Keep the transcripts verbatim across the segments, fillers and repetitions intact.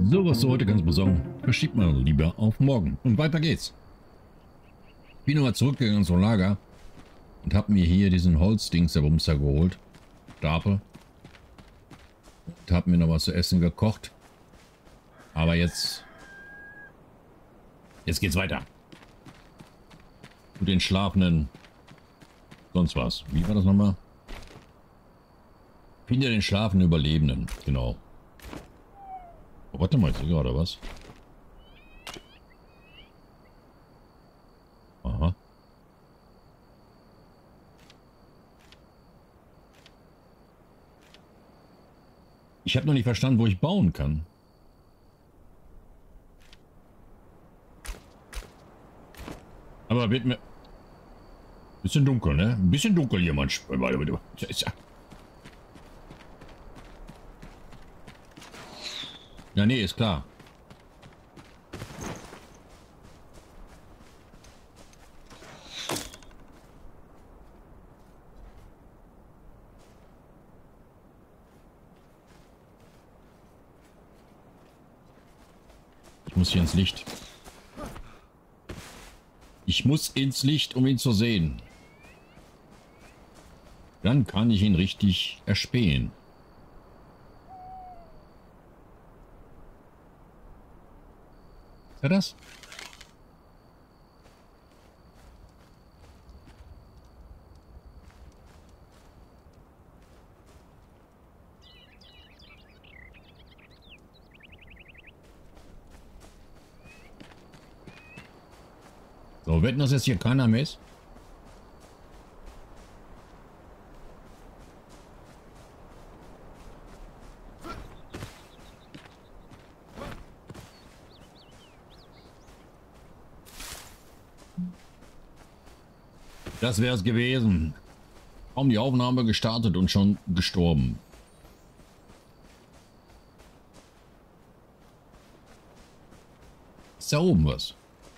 So, was du heute ganz besorgen, verschiebt man lieber auf morgen. Und weiter geht's. Bin nochmal zurückgegangen zum Lager und habe mir hier diesen Holzdings der Bumster geholt. Stapel. Und habe mir noch was zu essen gekocht. Aber jetzt... Jetzt geht's weiter. Zu den Schlafenden. Sonst was. Wie war das nochmal? Finde den schlafenden Überlebenden. Genau. Oh, warte mal, jetzt hier gerade was. Aha. Ich habe noch nicht verstanden, wo ich bauen kann. Aber wird mir... Bisschen dunkel, ne? Ein bisschen dunkel hier manchmal. Ja, nee, ist klar. Ich muss hier ins Licht. Ich muss ins Licht, um ihn zu sehen. Dann kann ich ihn richtig erspähen. Ist er das? So, wetten, dass jetzt hier keiner mehr ist? Das wäre es gewesen. Kaum die Aufnahme gestartet und schon gestorben. Ist da oben was?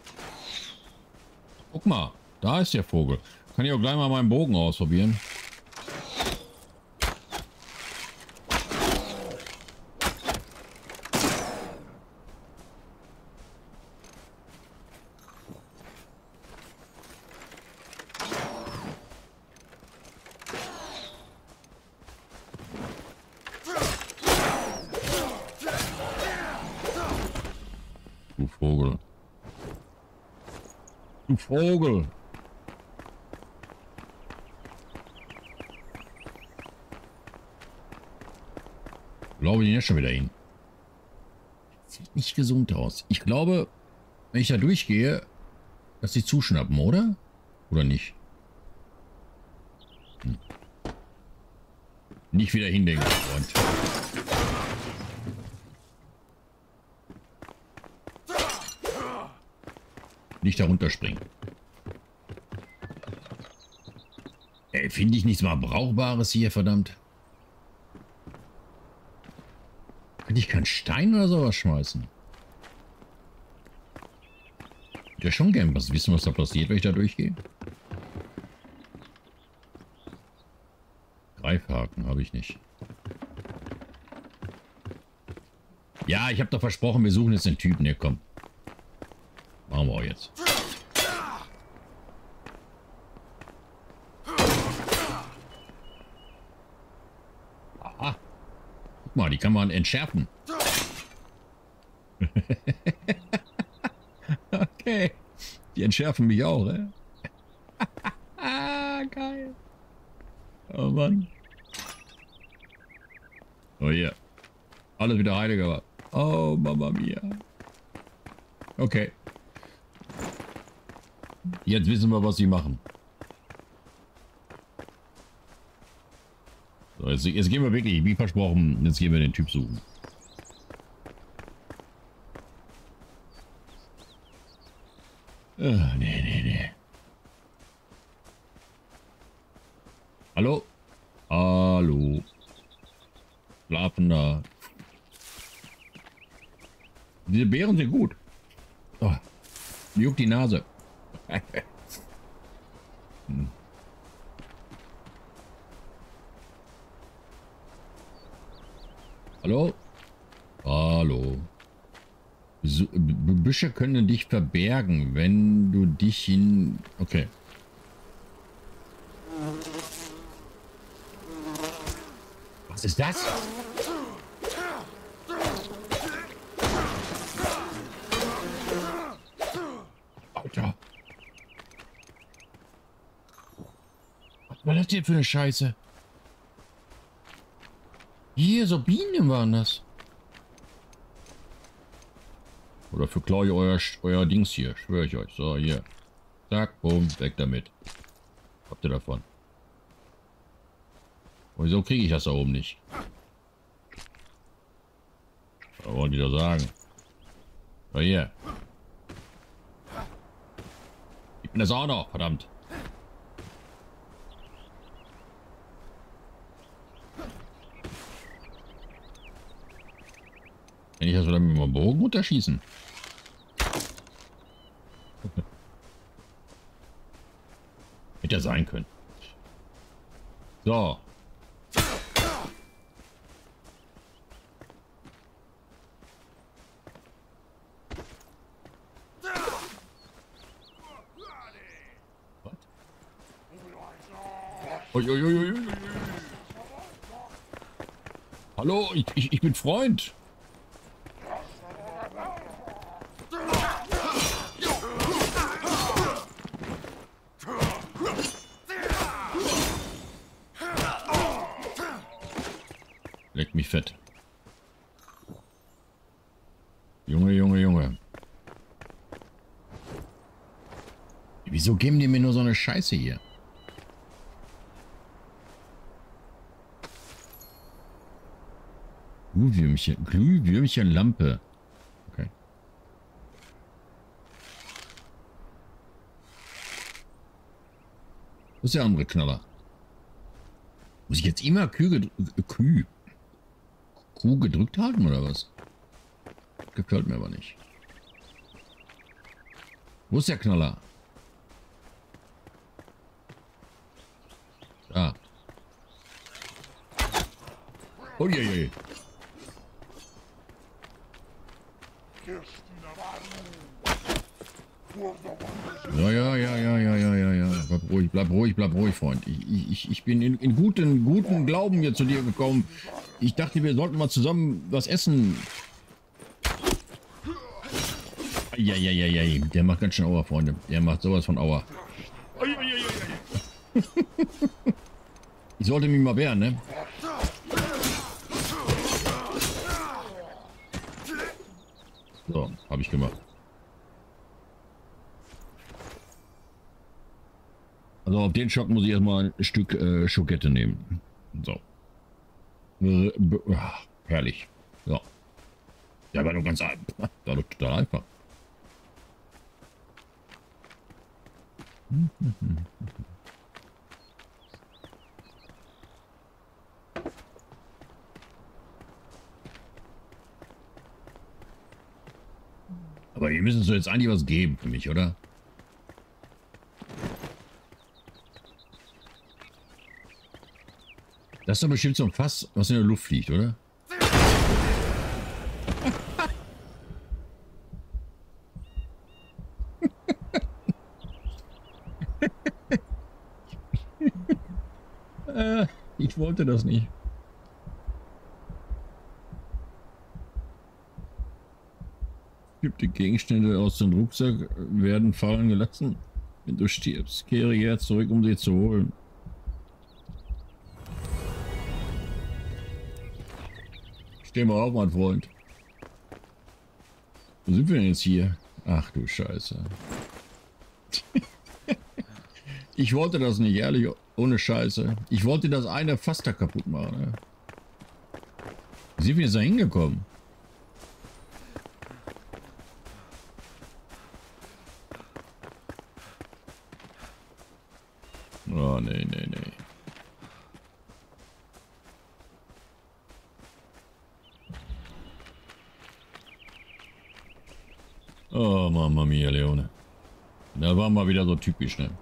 Guck mal, da ist der Vogel. Kann ich auch gleich mal meinen Bogen ausprobieren. Du Vogel. Du Vogel. Glaube ich jetzt schon wieder hin. Sieht nicht gesund aus. Ich glaube, wenn ich da durchgehe, dass sie zuschnappen, oder? Oder nicht? Hm. Nicht wieder hindenken, Freund. Nicht darunter springen. Ey, finde ich nichts mal Brauchbares hier, verdammt. Kann ich keinen Stein oder sowas schmeißen? Ich würde ja schon gern was wissen, was da passiert, wenn ich da durchgehe. Greifhaken habe ich nicht. Ja, ich habe doch versprochen, wir suchen jetzt den Typen. Ne, komm. Machen wir auch jetzt. Aha. Guck mal, die kann man entschärfen. Okay. Die entschärfen mich auch, ey. Geil. Oh Mann. Oh ja. Alles wieder heiliger. Oh, Mama mia. Okay. Jetzt wissen wir, was sie machen. So, jetzt, jetzt gehen wir wirklich, wie versprochen, jetzt gehen wir den Typ suchen. Oh, nee, nee, nee. Hallo? Hallo? Schlafender. Diese Beeren sind gut. Oh, mir juckt die Nase. hm. Hallo? Hallo? so, Büsche können dich verbergen, wenn du dich hin... Okay. Was ist das? Alter. Was war das denn für eine Scheiße? Hier, so Bienen waren das. Oder verklaue ich euer, euer Dings hier, schwöre ich euch. So, hier. Zack, bumm, weg damit. Habt ihr davon. Und wieso kriege ich das da oben nicht? Was wollen die da sagen? So, hier. Ich bin das auch noch, verdammt. Kann ich das wieder mit meinem Bogen runterschießen? Hätte ja sein können. So. Ui, ui, ui, ui, ui. Hallo, ich, ich, ich bin Freund. Leck mich fett. Junge, Junge, Junge. Wieso geben die mir nur so eine Scheiße hier? Glühwürmchen, Glühwürmchenlampe. Okay. Wo ist der andere Knaller? Muss ich jetzt immer Kühe, gedr Kühe, Kuh gedrückt halten oder was? Gefällt mir aber nicht. Wo ist der Knaller? Da. Uiuiui. Ja, ja, ja, ja, ja, ja, ja, ja. Bleib ruhig, bleib ruhig, bleib ruhig, Freund. Ich, ich, ich bin in, in guten, guten Glauben hier zu dir gekommen. Ich dachte, wir sollten mal zusammen was essen. Ja, ja, ja, ja. Der macht ganz schön Aua, Freunde. Der macht sowas von Aua. Ich sollte mich mal wehren, ne? So, habe ich gemacht. Also auf den Schock muss ich erstmal ein Stück äh, Schokette nehmen. So. Äh, ach, herrlich. So. Ja, war doch ganz einfach. War doch total einfach. Aber ihr müsst so jetzt eigentlich was geben für mich, oder? Das ist doch bestimmt so ein Fass, was in der Luft fliegt, oder? äh, ich wollte das nicht. Bestimmte Gegenstände aus dem Rucksack werden fallen gelassen. Wenn du stirbst, kehre jetzt zurück, um sie zu holen. Steh mal auf, mein Freund. Wo sind wir denn jetzt hier? Ach du Scheiße. Ich wollte das nicht, ehrlich, ohne Scheiße. Ich wollte das eine Fass da kaputt machen. Ne? Wie sind wir jetzt da hingekommen? Oh, nee, nee, nee. Oh, Mamma mia, Leone. Da war mal wieder so typisch, ne?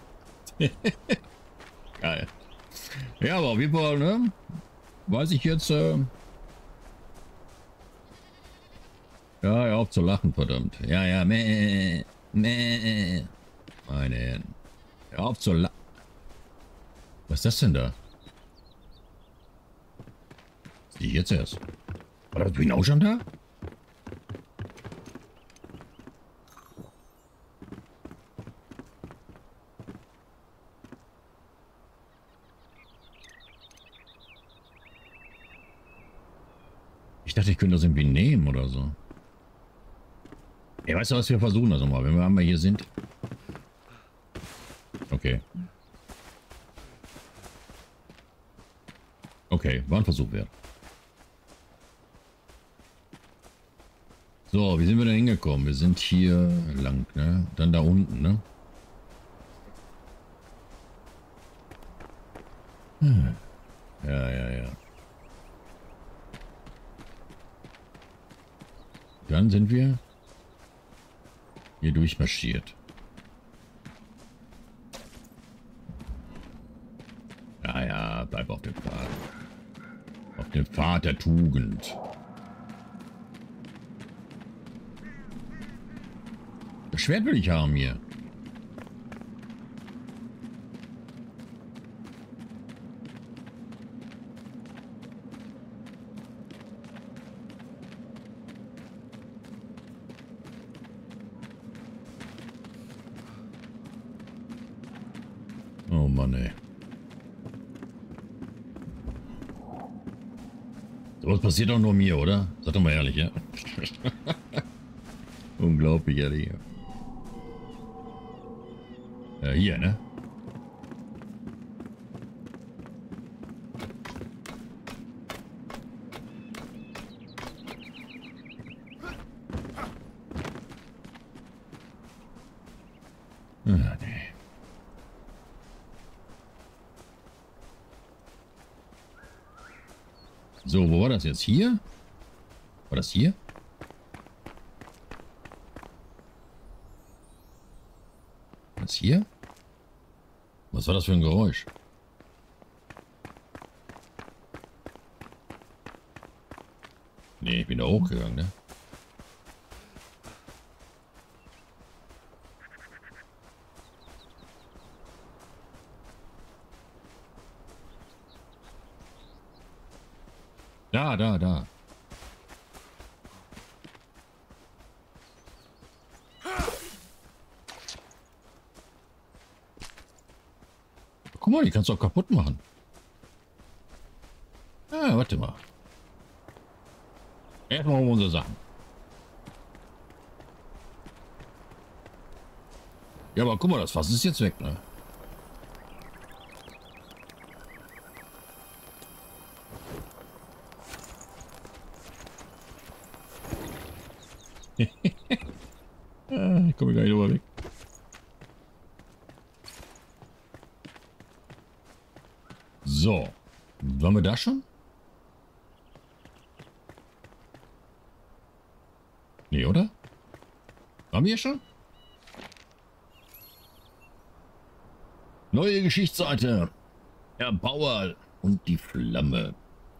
Geil. Ja, aber auf jeden Fall, ne? Weiß ich jetzt, äh, Ja, hör auf zu lachen, verdammt. Ja, ja, meh, meh. Meine Herren. Hör auf zu lachen. Was ist das denn da? Sehe ich jetzt erst. War das Twin auch schon da? Ich dachte, ich könnte das irgendwie nehmen oder so. Ey, weißt du was, wir versuchen das nochmal, wenn wir einmal hier sind. Okay. Okay, war ein Versuch wert. So, wie sind wir da hingekommen? Wir sind hier lang, ne? Dann da unten, ne? Hm. Ja, ja, ja. Dann sind wir hier durchmarschiert. Ja, ja, bleib auf dem Pfad. Auf dem Pfad der Tugend. Das Schwert will ich haben hier. Oh Mann, ey. Sowas passiert doch nur mir, oder? Sag doch mal ehrlich, ja? Unglaublich, ehrlich. Ja, hier, ne? Ah, nee. So, wo war das jetzt? Hier? War das hier? Was hier? Was war das für ein Geräusch? Nee, ich bin da hochgegangen, ne? Da, da, da. Guck mal, die kannst du auch kaputt machen. Ah, warte mal. Erstmal um unsere Sachen. Ja, aber guck mal, das Fass ist jetzt weg, ne? Ah, ich komme gar nicht drüber weg. So. Waren wir da schon? Nee, oder? Waren wir schon? Neue Geschichtsseite. Herr Bauer und die Flamme.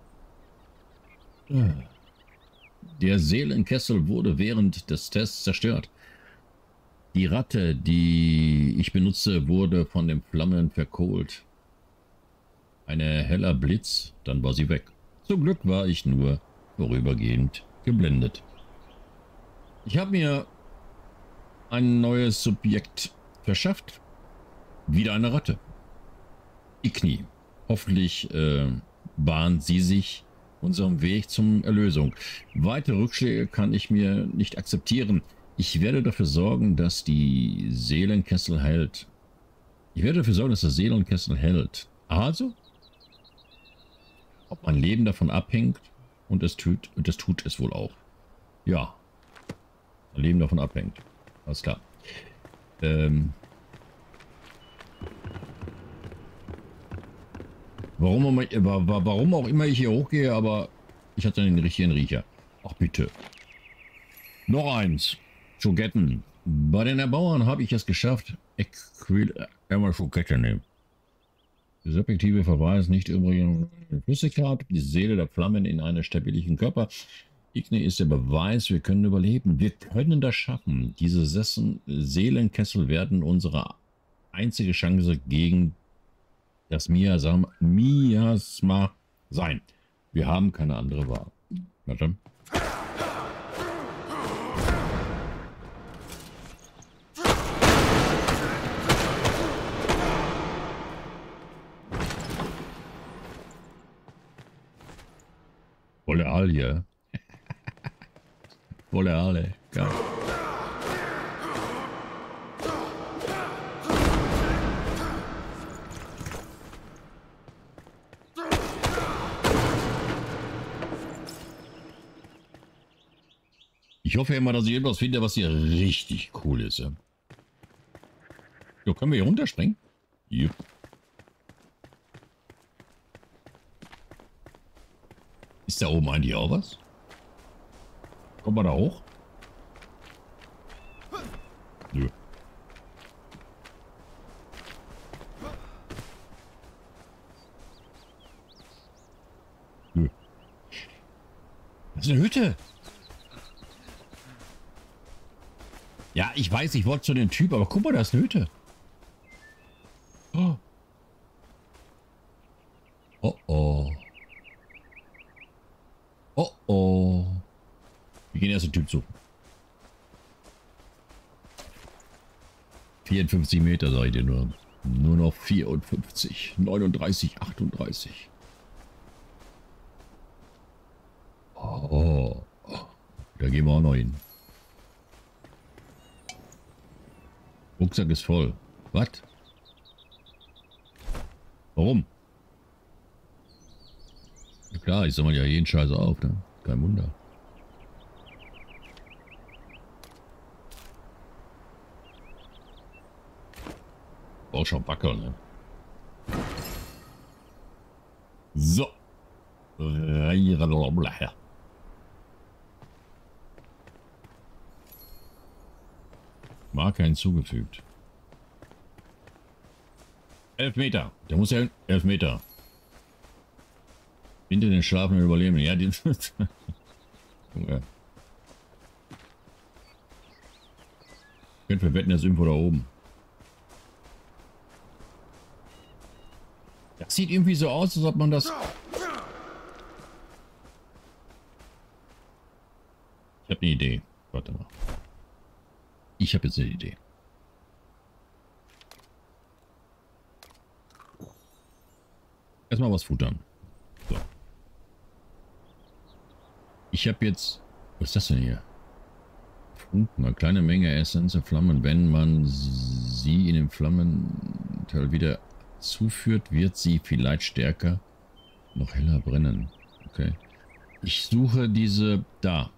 Der Seelenkessel wurde während des Tests zerstört. Die Ratte, die ich benutze, wurde von den Flammen verkohlt. Ein heller Blitz, dann war sie weg. Zum Glück war ich nur vorübergehend geblendet. Ich habe mir ein neues Subjekt verschafft. Wieder eine Ratte. Die Knie. Hoffentlich äh, bahnt sie sich unserem Weg zum Erlösung. Weitere Rückschläge kann ich mir nicht akzeptieren. Ich werde dafür sorgen, dass die Seelenkessel hält. Ich werde dafür sorgen, dass der Seelenkessel hält. Also, ob mein Leben davon abhängt, und es tut, und das tut es wohl auch. Ja, mein Leben davon abhängt. Alles klar. Ähm, warum, warum auch immer ich hier hochgehe, aber ich hatte den richtigen Riecher. Ach bitte. Noch eins. Schoketten. Bei den Erbauern habe ich es geschafft. Ich will einmal Schokette nehmen. Die subjektive Verweis nicht übrigens Flüssigkeit, die Seele der Flammen in einen stabilen Körper. Igne ist der Beweis, wir können überleben. Wir können das schaffen. Diese Sessen Seelenkessel werden unsere einzige Chance gegen das Miasma, Miasma sein. Wir haben keine andere Wahl. Warte. Volle Alie. Volle Alie. Geil. Ich hoffe immer, dass ich etwas finde, was hier richtig cool ist. Ja. So, können wir hier runterspringen? Jupp. Ist da oben eigentlich auch was? Kommt man da hoch? Nö. Nö. Das ist eine Hütte. Ja, ich weiß, ich wollte zu dem Typ, aber guck mal, da ist eine Hütte. Oh. Oh oh. Oh oh. Wir gehen erst den Typ suchen. vierundfünfzig Meter, sag ich dir nur. Nur noch vierundfünfzig, neununddreißig, achtunddreißig. Oh. Da gehen wir auch noch hin. Rucksack ist voll. Was? Warum? Ja klar, ich sammle ja jeden Scheiß auf, ne? Kein Wunder. Auch schon Backel, ne? So. Marke hinzugefügt. Elf Meter. Der muss ja elf Meter. Hinter den Schlafenden überleben. Ja, die. Okay. Können wir wetten, das ist irgendwo da oben. Das sieht irgendwie so aus, als ob man das. Ich habe eine Idee. Warte mal. Ich habe jetzt eine Idee. Erstmal was futtern. So. Ich habe jetzt... Was ist das denn hier? Funken. Eine kleine Menge Essenz in Flammen. Wenn man sie in den Flammenteil wieder zuführt, wird sie vielleicht stärker, noch heller brennen. Okay. Ich suche diese... Da.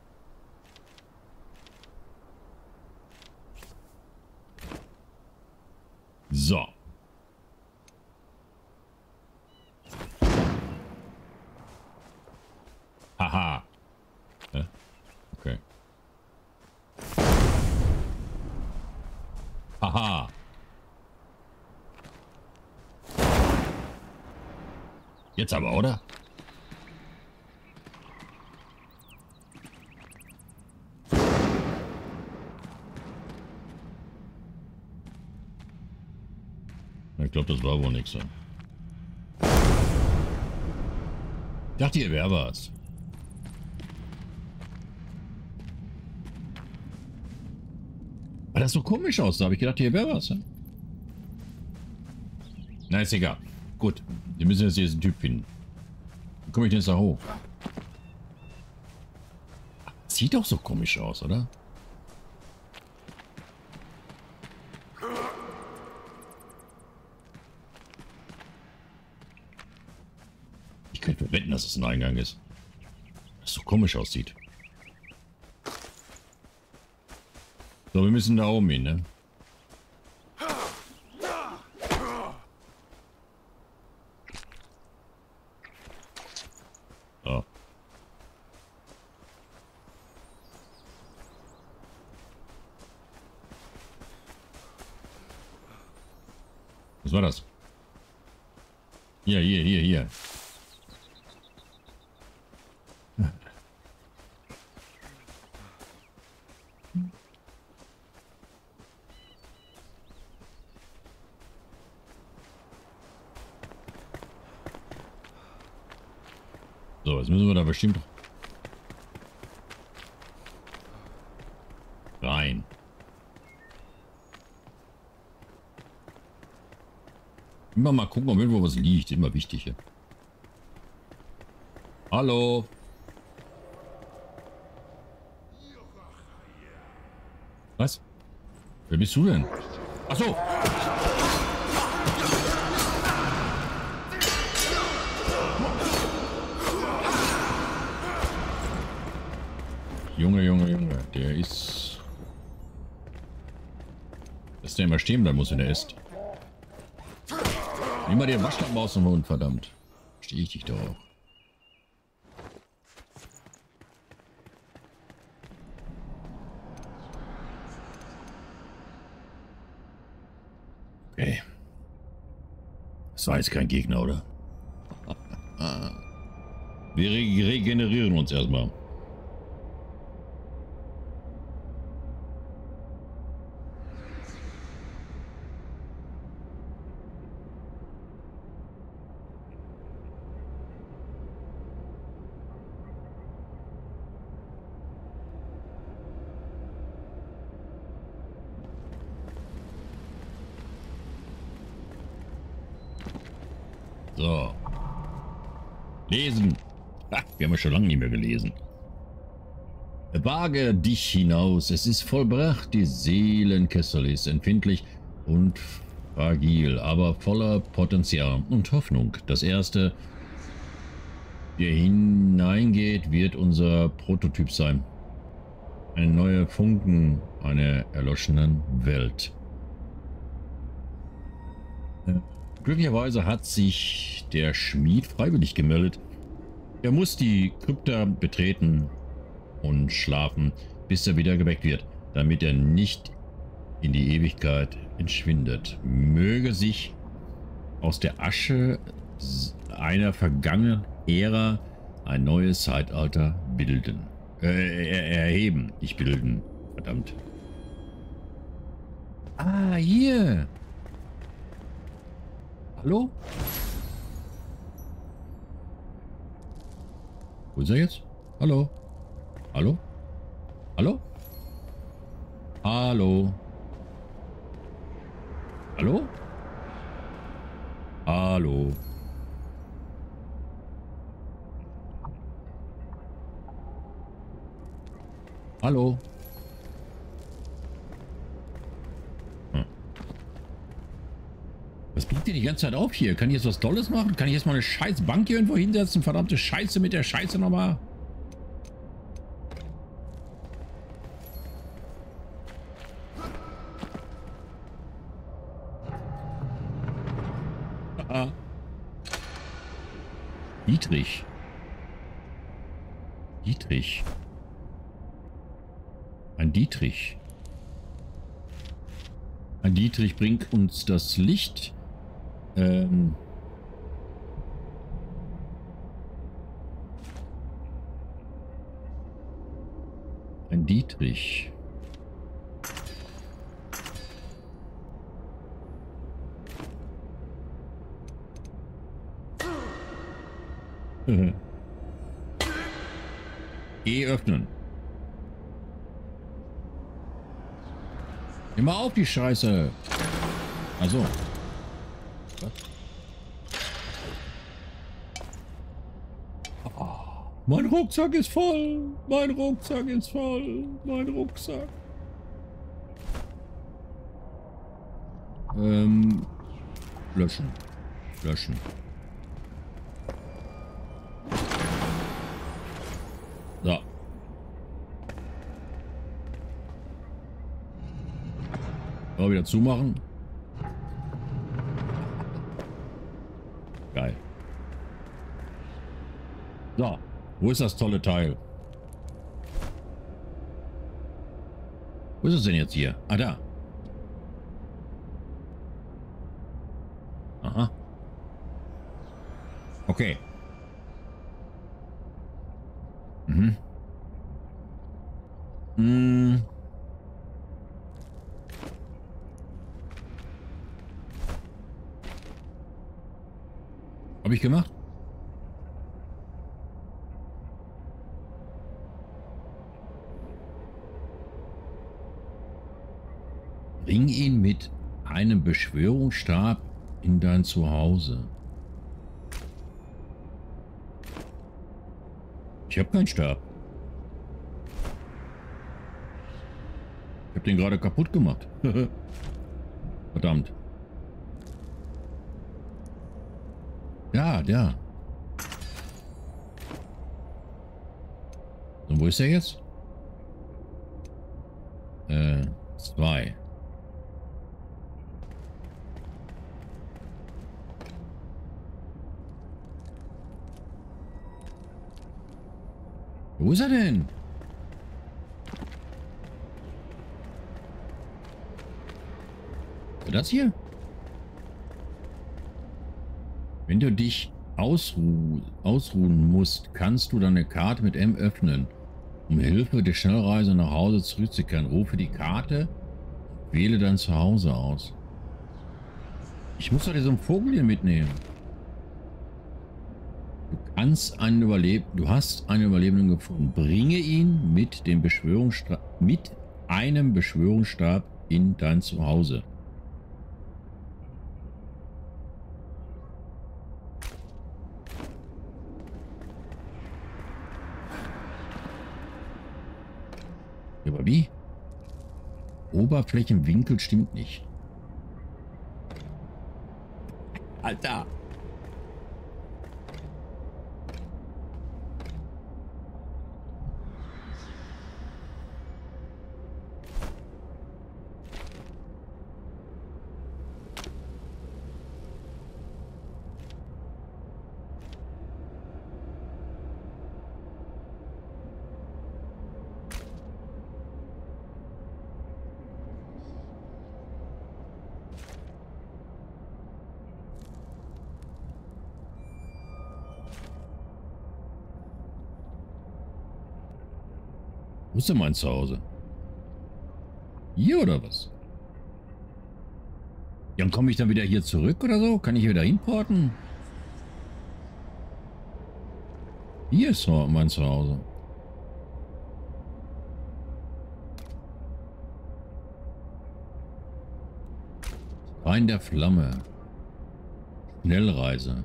So. Haha. Ja? Okay. Haha. Jetzt aber, oder? Ich glaube, das war wohl nichts. So. Ich dachte, ihr wäre was. Weil das so komisch aussah, habe ich gedacht, hier wäre was. Na, ist egal. Gut, wir müssen jetzt diesen Typ finden. Wie komme ich denn jetzt da hoch? Sieht doch so komisch aus, oder? Ich könnte wetten, dass es ein Eingang ist. Das so komisch aussieht. So, wir müssen da oben hin, ne? So. Was war das? Hier, hier, hier, hier. So, jetzt müssen wir da bestimmt rein. Immer mal gucken, ob irgendwo was liegt. Immer wichtig hier. Hallo. Was? Wer bist du denn? Ach so. Junge, Junge, Junge. Der ist... Dass der immer stehen bleiben muss, wenn er isst. Nimm mal den Waschlappen aus dem Mund, verdammt. Stehe ich dich doch auch. Okay. Das war jetzt kein Gegner, oder? Wir re regenerieren uns erstmal. So. Lesen. Ha, wir haben ja schon lange nicht mehr gelesen. Wage dich hinaus. Es ist vollbracht. Die Seelenkessel ist empfindlich und fragil, aber voller Potenzial und Hoffnung. Das erste, der hineingeht, wird unser Prototyp sein. Eine neue Funken einer erloschenen Welt. Glücklicherweise hat sich der Schmied freiwillig gemeldet. Er muss die Krypta betreten und schlafen, bis er wieder geweckt wird, damit er nicht in die Ewigkeit entschwindet. Möge sich aus der Asche einer vergangenen Ära ein neues Zeitalter bilden. Äh, erheben, nicht bilden. Verdammt. Ah, hier. Hallo? Wo ist er jetzt? Hallo? Hallo? Hallo? Hallo? Hallo? Hallo? Hallo? Was blickt ihr die ganze Zeit auf hier? Kann ich jetzt was Tolles machen? Kann ich jetzt mal eine scheiß Bank hier irgendwo hinsetzen? Verdammte Scheiße mit der Scheiße nochmal. Ah. Dietrich. Dietrich. Ein Dietrich. Ein Dietrich bringt uns das Licht. Ähm. Ein Dietrich. E öffnen. Immer auf die Scheiße. Also. Oh, mein Rucksack ist voll. Mein Rucksack ist voll. Mein Rucksack. Ähm. Löschen. Löschen. So. So, wieder zumachen. Geil. So, wo ist das tolle Teil? Wo ist es denn jetzt hier? Ah, da. Aha. Okay. Mhm. Hm. Habe ich gemacht? ihn mit einem Beschwörungsstab in dein Zuhause. Ich habe keinen Stab. Ich habe den gerade kaputt gemacht. Verdammt. Ja, der. Und wo ist er jetzt? Äh, zwei. Wo ist er denn? Das hier? Wenn du dich ausruh ausruhen musst, kannst du deine Karte mit M öffnen. Um Hilfe der Schnellreise nach Hause zurückzukehren, rufe die Karte und wähle dein Zuhause aus. Ich muss doch diesen Vogel hier mitnehmen. Du kannst einen Überleb du hast einen Überlebenden gefunden. Bringe ihn mit dem Beschwörungsstab mit einem Beschwörungsstab in dein Zuhause. Aber wie? Oberflächenwinkel stimmt nicht. Alter! Wo ist denn mein Zuhause? Hier oder was? Ja, und komme ich dann wieder hier zurück oder so? Kann ich wieder hinporten? Hier ist mein Zuhause. Rein der Flamme. Schnellreise.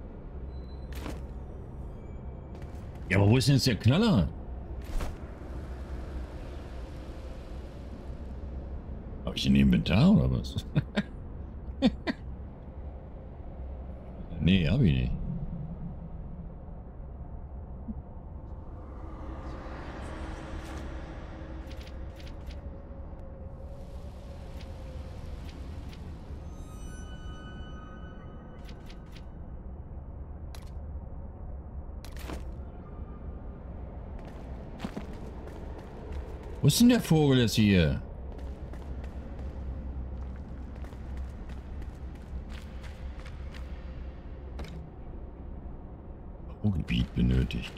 Ja, aber wo ist denn jetzt der Knaller? Habe ich ein Inventar oder was? Nee, habe ich nicht. Wo ist denn der Vogel jetzt hier? Gebiet benötigt.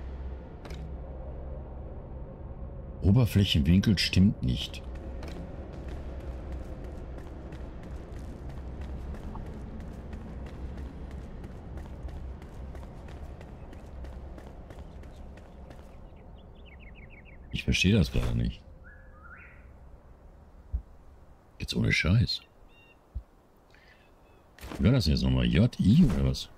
Oberflächenwinkel stimmt nicht. Ich verstehe das gerade nicht. Jetzt ohne Scheiß. Wie war das jetzt nochmal? J I oder was?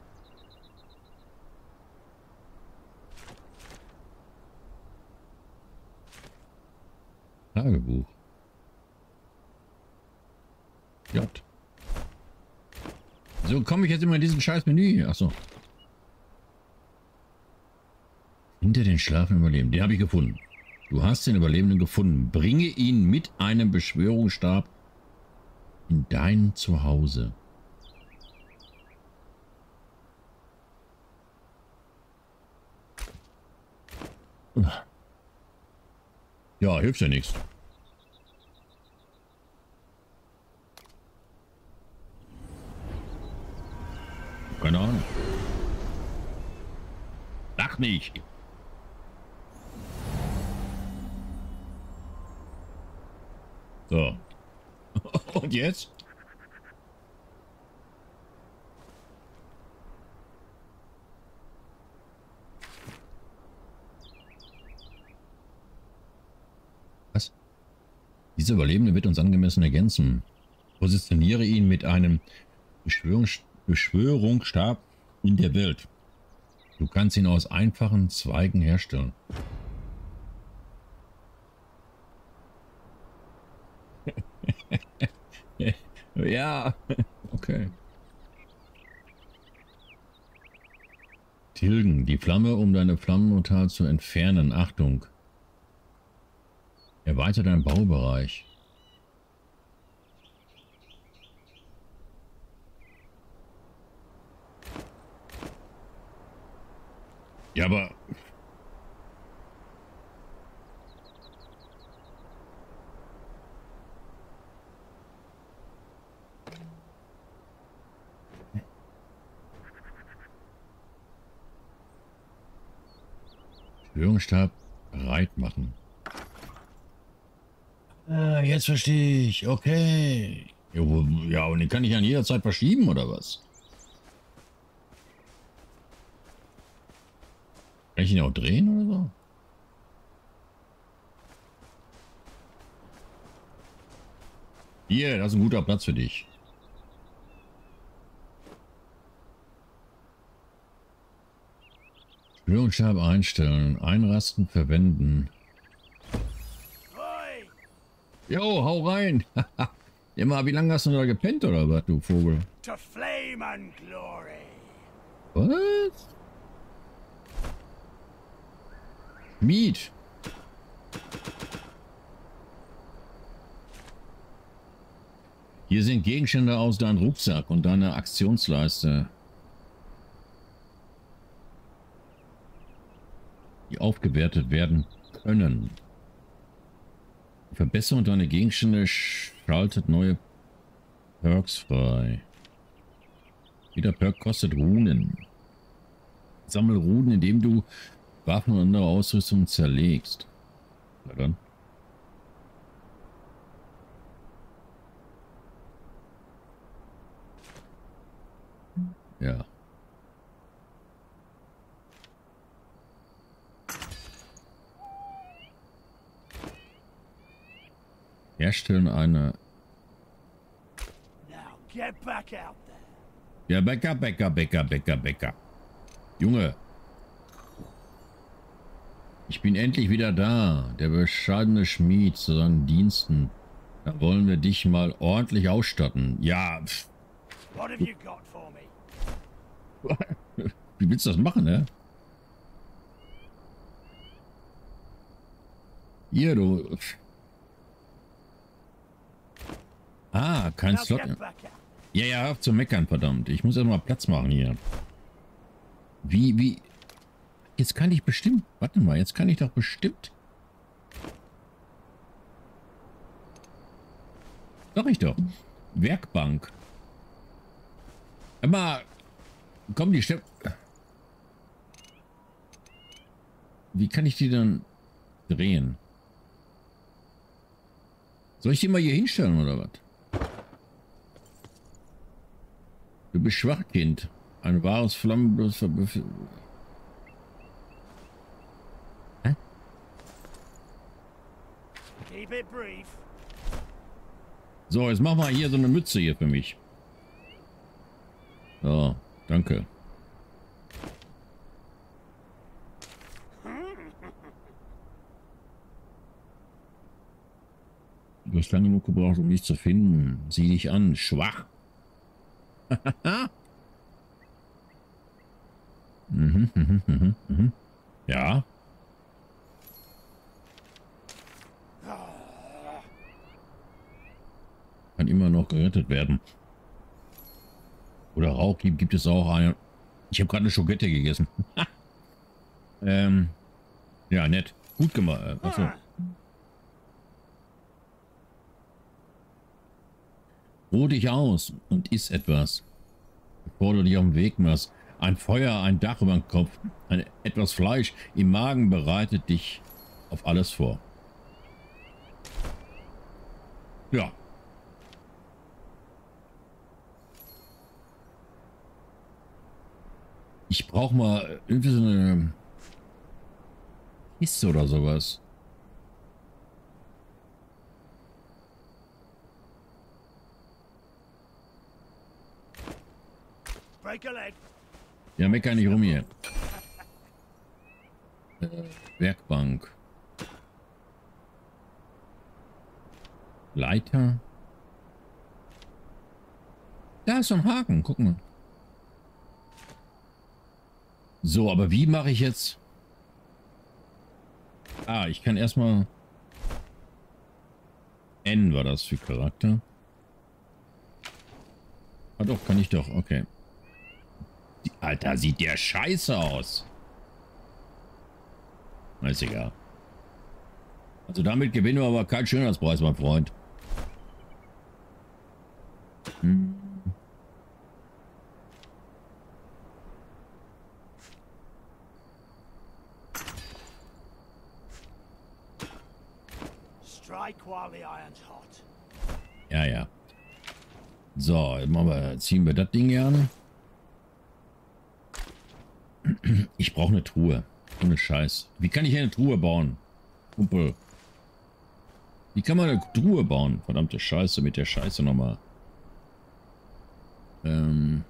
Tagebuch. J. So komme ich jetzt immer in diesen scheiß Menü. Achso. Hinter den Schlafen überleben. Den habe ich gefunden. Du hast den Überlebenden gefunden. Bringe ihn mit einem Beschwörungsstab in dein Zuhause. Ja, hilft ja nichts. Keine Ahnung. Sag nicht. So. Und jetzt? Dieser Überlebende wird uns angemessen ergänzen. Positioniere ihn mit einem Beschwörungs Beschwörungsstab in der Welt. Du kannst ihn aus einfachen Zweigen herstellen. Ja, okay. Tilgen, die Flamme, um deine Flammenportal zu entfernen. Achtung. Erweitert deinen Baubereich. Ja, aber... Beschwörungsstab bereit machen. Ah, jetzt verstehe ich. Okay. Ja, und den kann ich an jeder Zeit verschieben, oder was? Kann ich ihn auch drehen oder so? Hier, das ist ein guter Platz für dich. Beschwörungsstab einstellen. Einrasten, verwenden. Jo, hau rein. Immer, wie lange hast du da gepennt oder was, du Vogel? To flame and glory. Was? Miet. Hier sind Gegenstände aus deinem Rucksack und deiner Aktionsleiste, die aufgewertet werden können. Die Verbesserung deiner Gegenstände schaltet neue Perks frei. Jeder Perk kostet Runen. Sammel Runen, indem du Waffen und andere Ausrüstung zerlegst. Na dann. Ja. Herstellen eine... Now get back out there. Ja, Bäcker, Bäcker, Bäcker, Bäcker, Bäcker. Junge. Ich bin endlich wieder da. Der bescheidene Schmied zu seinen Diensten. Da wollen wir dich mal ordentlich ausstatten. Ja. Pff. What have you got for me? Wie willst du das machen, ne? Hier, du. Ah, kein Now Slot. get back out. Ja, ja, hör auf zu meckern, verdammt. Ich muss erst mal Platz machen hier. Wie, wie? Jetzt kann ich bestimmt. Warte mal, jetzt kann ich doch bestimmt. Doch ich doch. Werkbank. Aber komm, die Stepp. Wie kann ich die dann drehen? Soll ich die mal hier hinstellen oder was? Du bist schwach, Kind. Ein wahres Flammenblos verbüffelt. Hä? Keep it brief. So, jetzt mach mal hier so eine Mütze hier für mich. So, danke. Du hast lange genug gebraucht, um mich zu finden. Sieh dich an, schwach. mhm, mhm, mhm, mhm. Ja. Kann immer noch gerettet werden. Oder Rauch gibt, gibt es auch eine. Ich habe gerade eine Schogette gegessen. ähm, ja, nett. Gut gemacht. Achso. Ruh dich aus und iss etwas, bevor du dich auf den Weg machst. Ein Feuer, ein Dach über dem Kopf, ein, etwas Fleisch im Magen bereitet dich auf alles vor. Ja. Ich brauche mal irgendwie so eine Kiste oder sowas. Break a leg. Ja, mecker nicht rum hier. Äh, Werkbank. Leiter. Da ist so ein Haken, guck mal. So, aber wie mache ich jetzt? Ah, ich kann erstmal... N war das für Charakter. Ah doch, kann ich doch, okay. Alter, sieht der scheiße aus. Ist egal. Also damit gewinnen wir aber keinen Schönheitspreis, mein Freund. Hm. Strike while the iron's hot. Ja, ja. So, jetzt machen wir, ziehen wir das Ding gerne. Ich brauche eine Truhe. Ohne Scheiß. Wie kann ich eine Truhe bauen? Kumpel. Wie kann man eine Truhe bauen? Verdammte Scheiße, mit der Scheiße nochmal. Ähm.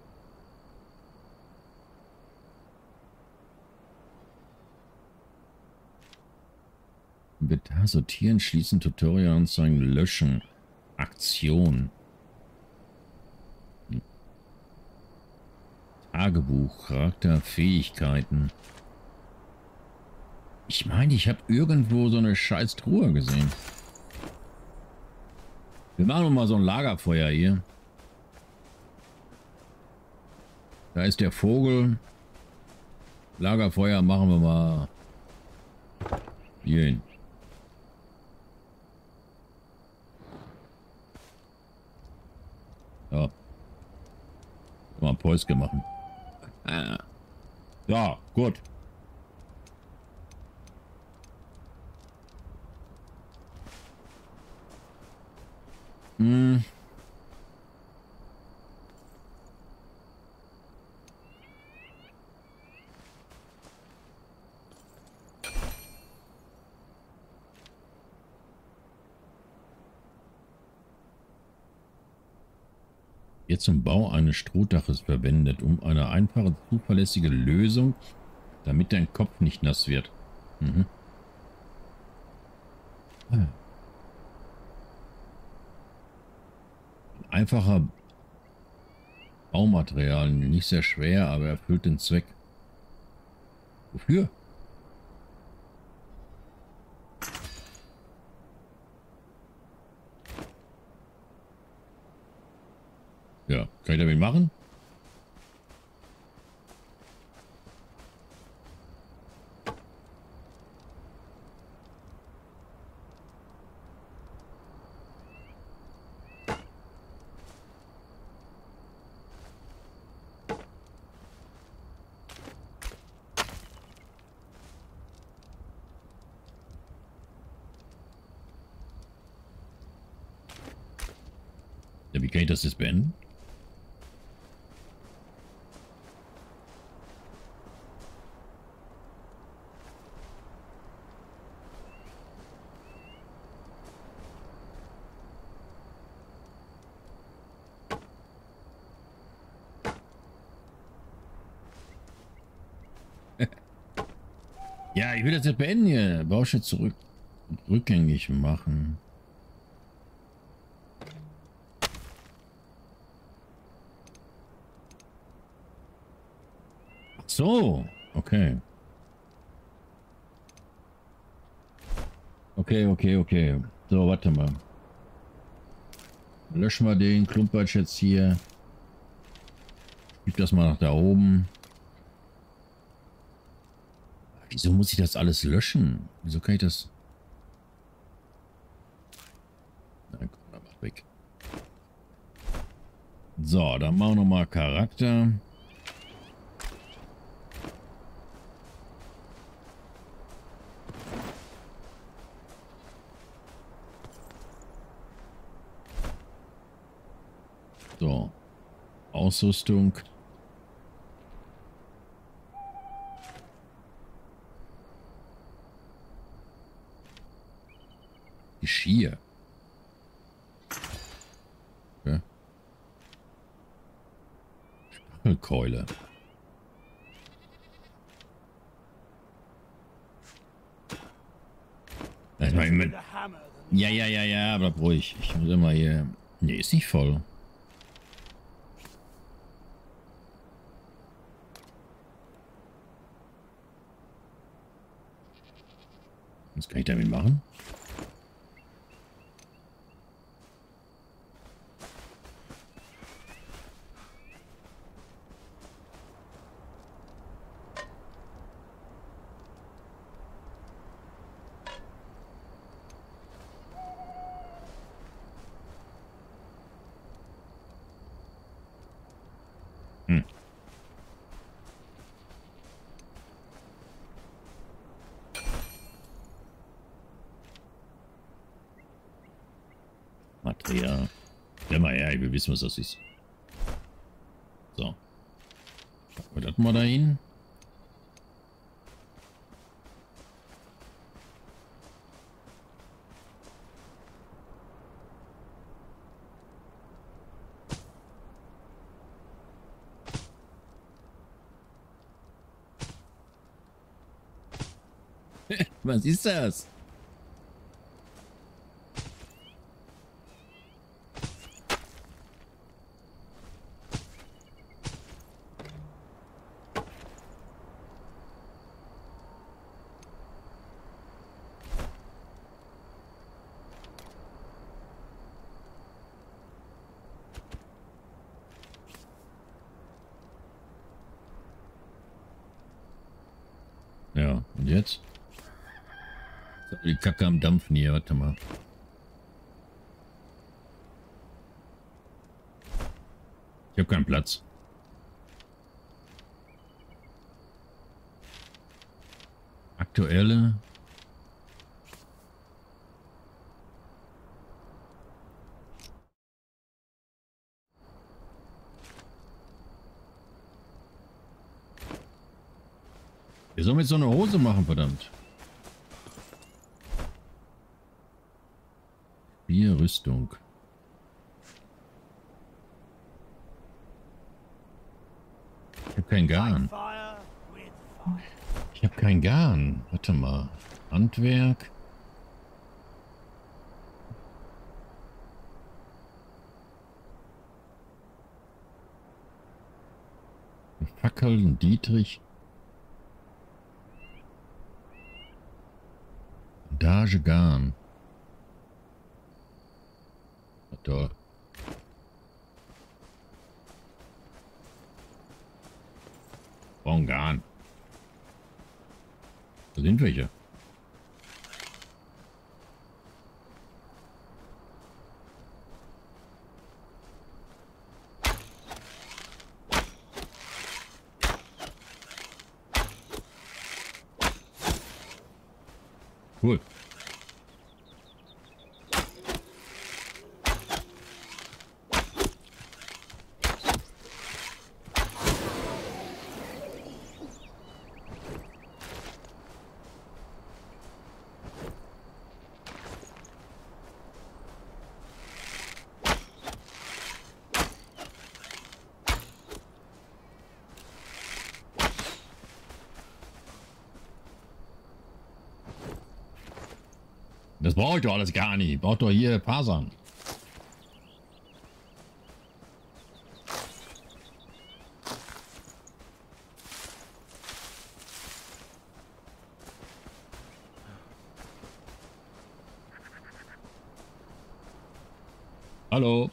Inventar sortieren, schließen, Tutorial anzeigen, löschen. Aktion. Hm. Tagebuch, Charakter, Fähigkeiten. Ich meine, ich habe irgendwo so eine scheiß Truhe gesehen. Wir machen noch mal so ein Lagerfeuer hier. Da ist der Vogel. Lagerfeuer machen wir mal hier hin. Ja. Mal ein Päuschen machen. Ja, gut. Hm. Jetzt zum Bau eines Strohdaches verwendet, um eine einfache, zuverlässige Lösung, damit dein Kopf nicht nass wird. Mhm. Ah. Einfacher Baumaterial, nicht sehr schwer, aber erfüllt den Zweck. Wofür? Ja, kann ich damit machen? Ja, wie kann ich das jetzt beenden? Ja, ich will das jetzt beenden hier. Bauschritt zurück rückgängig machen. Ach so, okay. Okay, okay, okay. So, warte mal. Löschen wir den Klumpatsch jetzt hier. Schieb das mal nach da oben. Wieso muss ich das alles löschen? Wieso kann ich das... Nein, guck mal, mach weg. So, dann machen wir nochmal Charakter. So, Ausrüstung. Geschirr. Fackelkeule. Das war immer... The hammer than Ja, ja, ja, ja, aber ruhig. Ich muss immer hier... Nee, ist nicht voll. Was kann ich damit machen? Hm. Material. Ja, mal her, ich will wissen, was das ist. So. Packen wir das mal dahin. Was ist das? Ja, und jetzt? Die Kacke am Dampfen hier, warte mal. Ich habe keinen Platz. Aktuelle. Wir sollen jetzt so eine Hose machen, verdammt. Vier Rüstung. Ich habe kein Garn. fire with fire. Ich habe kein Garn. Warte mal. Handwerk. Fackeln, Dietrich. Bandage, Garn. Da. Brauchen Garn. Da sind welche. Cool. Das brauche ich doch alles gar nicht. Ich brauche doch hier Fasern. Hallo.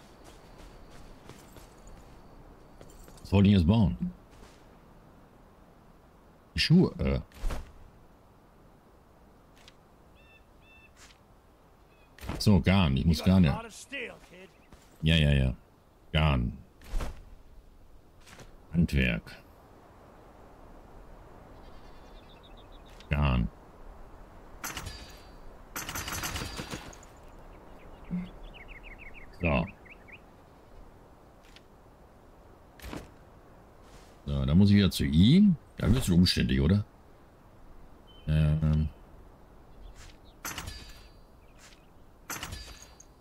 Was wollte ich jetzt bauen? Die Schuhe. Äh. So, Garn. Ich You muss got a Garn. lot Ja, of steel, kid. ja, ja. ja. Garn. Handwerk. Garn. So. So, da muss ich wieder zu ihm. Da wird es umständlich, oder? Ähm.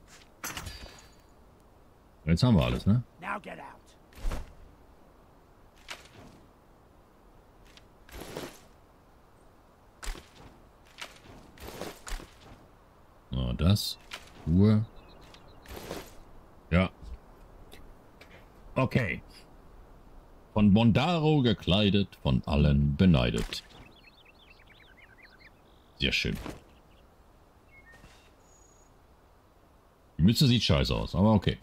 Jetzt haben wir alles, ne? Now get out. So, das. Ruhe. Ja. Okay. Von Bondaro gekleidet, von allen beneidet. Sehr schön. Die Mütze sieht scheiße aus, aber okay.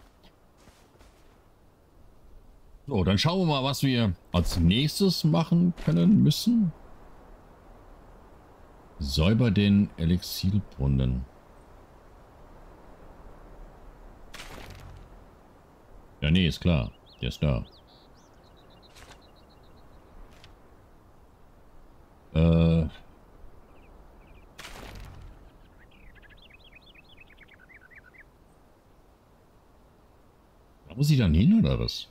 So, dann schauen wir mal, was wir als nächstes machen können müssen. Säuber den Elixilbrunnen. Ja, nee, ist klar. Der ist da. Äh... Da muss ich dann hin, oder was?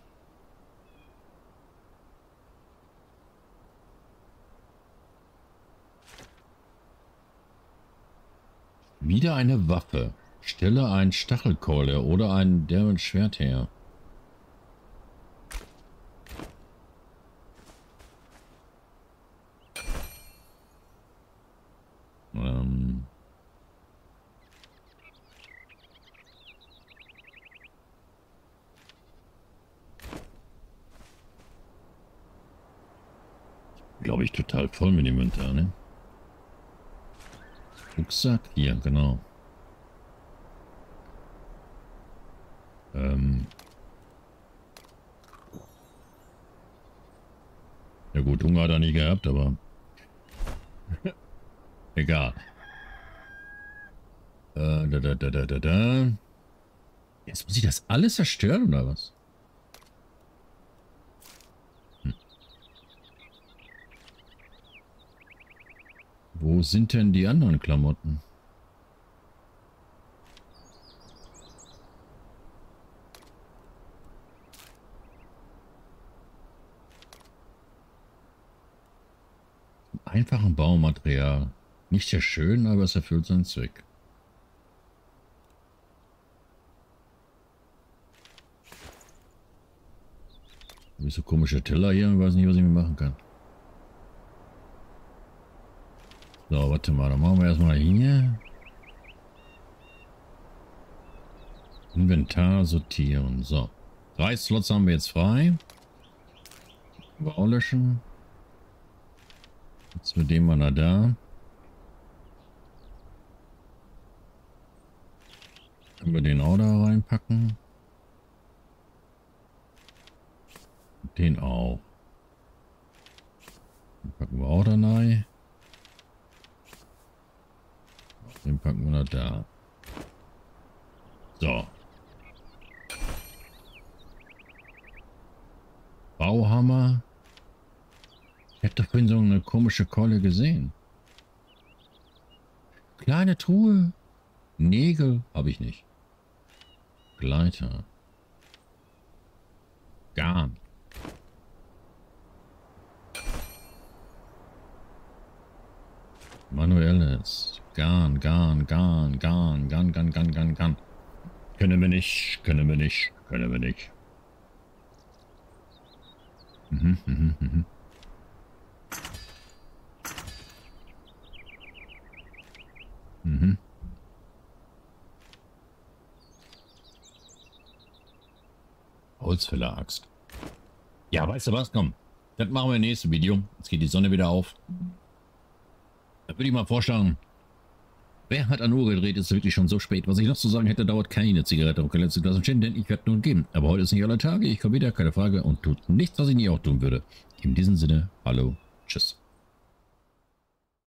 Wieder eine Waffe. Stelle ein Stachelkeule oder ein derben Schwert her. Ähm... Glaube ich, total voll mit dem Inventar, ne? Rucksack? Hier, genau. Ähm. Ja gut, Hunger hat er nicht gehabt, aber... Egal. Äh, da, da, da, da, da, da. Jetzt muss ich das alles zerstören, oder was? Wo sind denn die anderen Klamotten? Einfachen Baumaterial. Nicht sehr schön, aber es erfüllt seinen Zweck. Wie so komische Teller hier, ich weiß nicht, was ich mir machen kann. So, warte mal, dann machen wir erstmal hier. Inventar sortieren. So. Drei Slots haben wir jetzt frei. Bau löschen. Jetzt mit dem mal da. Können wir den auch da reinpacken. Den auch. Den packen wir auch da rein. Den packen wir da. So. Bauhammer. Ich hätte vorhin so eine komische Keule gesehen. Kleine Truhe. Nägel habe ich nicht. Gleiter. Garn. Manuelles. Garn, Garn, Garn, Garn, Garn, Garn, Garn, Garn, Garn. Können wir nicht, können wir nicht, können wir nicht. Mhm, mhm, mhm. Mhm. Holzfäller-Axt. Ja, weißt du was? Komm. Das machen wir im nächsten Video. Jetzt geht die Sonne wieder auf. Da würde ich mal vorschlagen, wer hat an Uhr gedreht, ist wirklich schon so spät. Was ich noch zu sagen hätte, dauert keine Zigarette und keine letzte Glas Gin, denn ich werde nun geben. Aber heute ist nicht aller Tage. Ich komme wieder, keine Frage, und tut nichts, was ich nie auch tun würde. In diesem Sinne, hallo, tschüss.